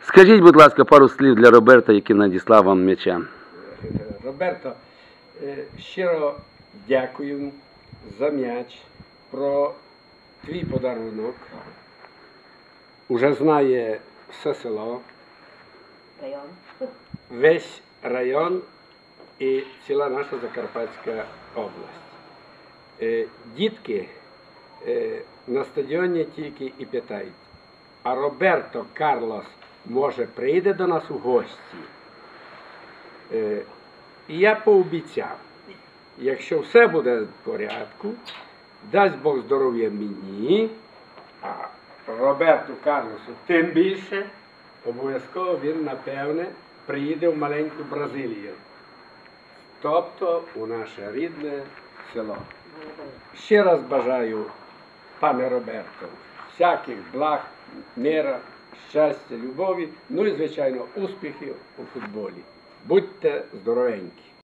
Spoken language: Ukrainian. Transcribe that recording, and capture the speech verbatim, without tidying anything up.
Скажіть, будь ласка, пару слів для Роберто, який надіслав вам м'яча. Роберто, щиро дякую за м'яч, про твій подарунок. Уже знає все село, Район. весь район і ціла наша Закарпатська область. Дітки на стадіоні тільки і питають, а Роберто Карлос, може, прийде до нас у гості? І я пообіцяв, якщо все буде в порядку, дасть Бог здоров'я мені, а Роберту Карлосу тим більше, обов'язково він, напевне, приїде в маленьку Бразилію. Тобто у наше рідне село. Ще раз бажаю, пане Роберто, всяких благ, мира, щастя, любові, ну і, звичайно, успіхів у футболі. Будьте здоровенькі!